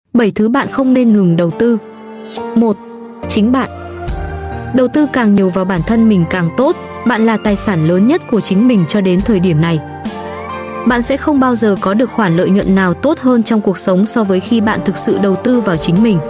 7 thứ bạn không nên ngừng đầu tư. 1. Chính bạn. Đầu tư càng nhiều vào bản thân mình càng tốt, bạn là tài sản lớn nhất của chính mình cho đến thời điểm này. Bạn sẽ không bao giờ có được khoản lợi nhuận nào tốt hơn trong cuộc sống so với khi bạn thực sự đầu tư vào chính mình.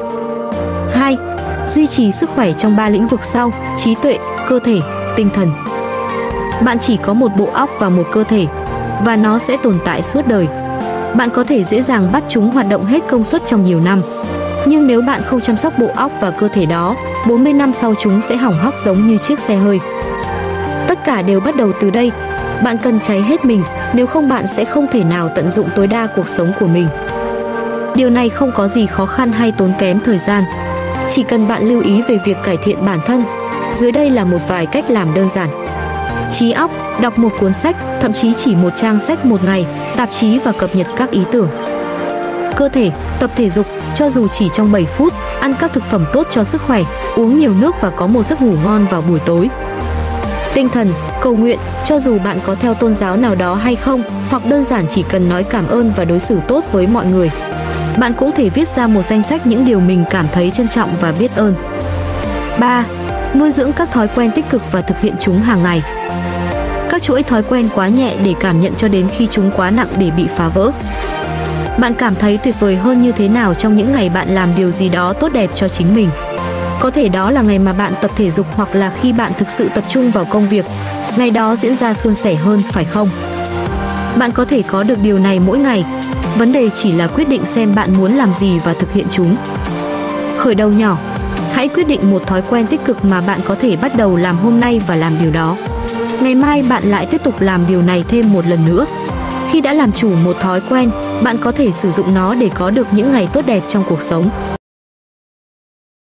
2. Duy trì sức khỏe trong 3 lĩnh vực sau: trí tuệ, cơ thể, tinh thần. Bạn chỉ có một bộ óc và một cơ thể, và nó sẽ tồn tại suốt đời. Bạn có thể dễ dàng bắt chúng hoạt động hết công suất trong nhiều năm. Nhưng nếu bạn không chăm sóc bộ óc và cơ thể đó, 40 năm sau chúng sẽ hỏng hóc giống như chiếc xe hơi. Tất cả đều bắt đầu từ đây. Bạn cần cháy hết mình, nếu không bạn sẽ không thể nào tận dụng tối đa cuộc sống của mình. Điều này không có gì khó khăn hay tốn kém thời gian. Chỉ cần bạn lưu ý về việc cải thiện bản thân. Dưới đây là một vài cách làm đơn giản. Trí óc, đọc một cuốn sách, thậm chí chỉ một trang sách một ngày, tạp chí và cập nhật các ý tưởng. Cơ thể, tập thể dục, cho dù chỉ trong 7 phút, ăn các thực phẩm tốt cho sức khỏe, uống nhiều nước và có một giấc ngủ ngon vào buổi tối. Tinh thần, cầu nguyện, cho dù bạn có theo tôn giáo nào đó hay không, hoặc đơn giản chỉ cần nói cảm ơn và đối xử tốt với mọi người. Bạn cũng thể viết ra một danh sách những điều mình cảm thấy trân trọng và biết ơn. 3. Nuôi dưỡng các thói quen tích cực và thực hiện chúng hàng ngày. Các chuỗi thói quen quá nhẹ để cảm nhận cho đến khi chúng quá nặng để bị phá vỡ. Bạn cảm thấy tuyệt vời hơn như thế nào trong những ngày bạn làm điều gì đó tốt đẹp cho chính mình? Có thể đó là ngày mà bạn tập thể dục, hoặc là khi bạn thực sự tập trung vào công việc. Ngày đó diễn ra suôn sẻ hơn, phải không? Bạn có thể có được điều này mỗi ngày. Vấn đề chỉ là quyết định xem bạn muốn làm gì và thực hiện chúng. Khởi đầu nhỏ. Hãy quyết định một thói quen tích cực mà bạn có thể bắt đầu làm hôm nay và làm điều đó. Ngày mai bạn lại tiếp tục làm điều này thêm một lần nữa. Khi đã làm chủ một thói quen, bạn có thể sử dụng nó để có được những ngày tốt đẹp trong cuộc sống.